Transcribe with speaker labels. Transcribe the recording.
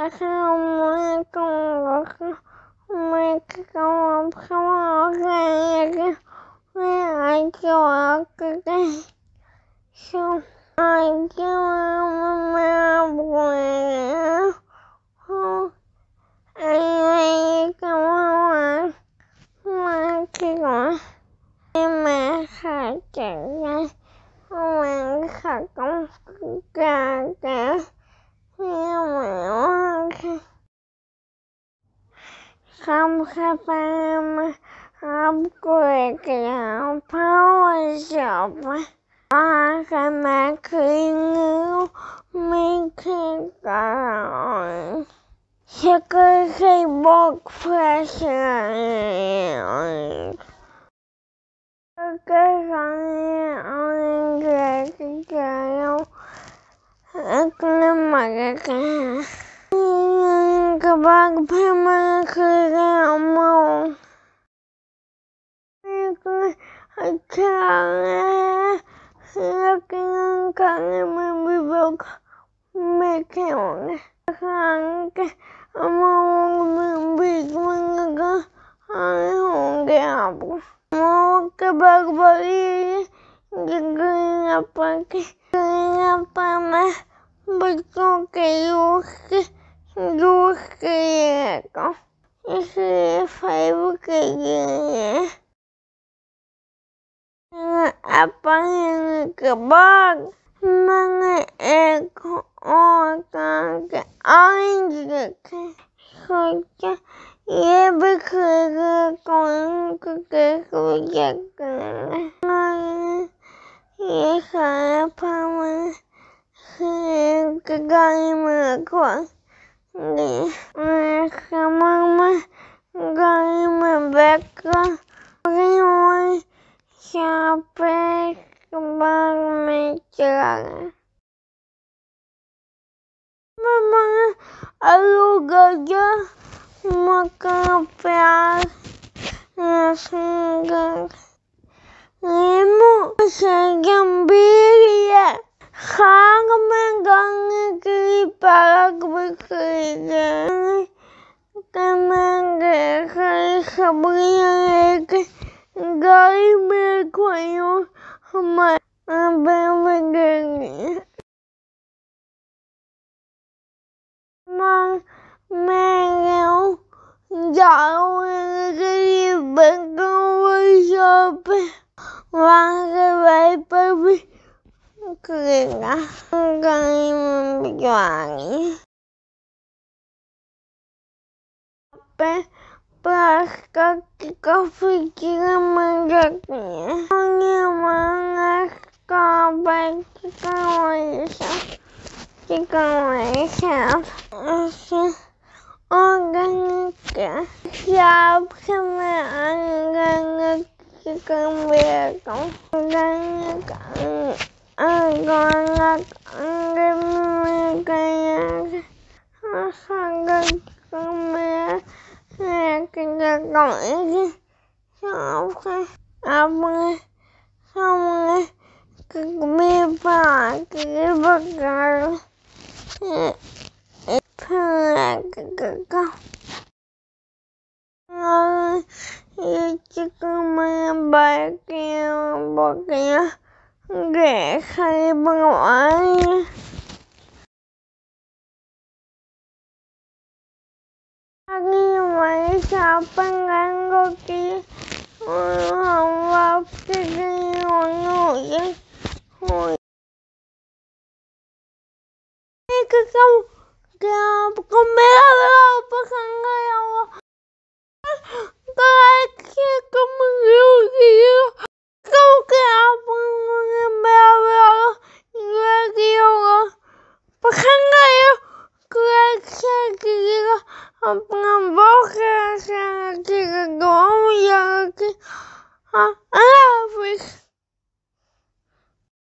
Speaker 1: Không khai phá mà học quê kìa pháo sọp khai mà khi ngưu mi khi gọi sẽ có khi bột phá sợi cái gọi ghê cái trời không mà cái các bạn phải mà khi ra mong Kang mibok mekong kang among big mga hong gap mo kabagbari apa ma betul kayu ko phải cái apa kebak mga ke orange ke ye beker kon ke ye apa ma ke gai ma kon mama gai ma beker siapa kembang mencari memang alu gajah makan peas sehingga lemu segambir ya hang menggang kipag bekerja kemang kebriang gai merkoyo ma bemegeng mang mengau jauh dari bengkong sampai wangi pergi kerja gai memjuangi pas kaki kepikiran menjaknya hanya mengaskabai jika Malaysia organik siap sama organik organik kerja kau ini sampai apa sampai kebebas kebakar kau jika membaiki boknya gak kayak bengong siapa nganggo ki waktu ngomong kau kau